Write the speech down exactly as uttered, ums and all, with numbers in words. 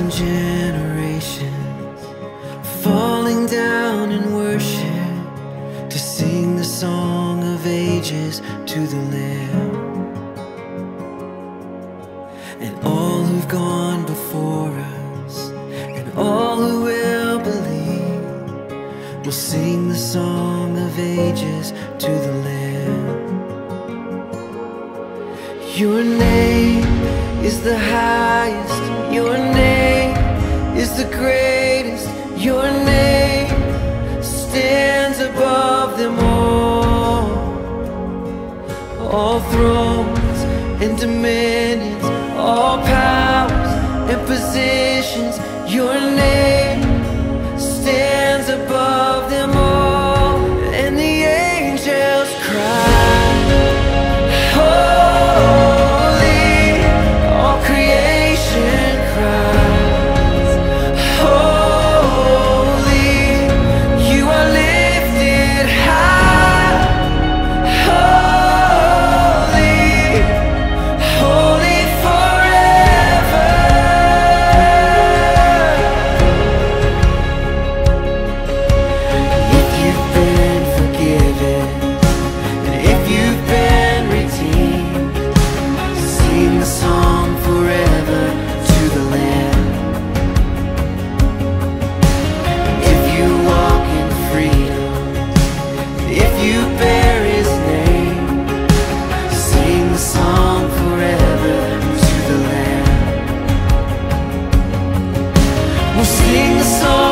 generations falling down in worship to sing the song of ages to the Lamb. And all who've gone before us and all who will believe will sing the song of ages to the Lamb. Your name is the highest, your name is the greatest, your name stands above them all. All thrones and dominions, all powers and positions, your name stands above them all. And the angels cry, holy, all creation cries, holy, you are lifted high, holy, holy forever. If you've been forgiven and if you've been redeemed, sing the song forever to the Lamb. If you walk in freedom, if you bear His name, sing the song forever to the Lamb. We'll sing the song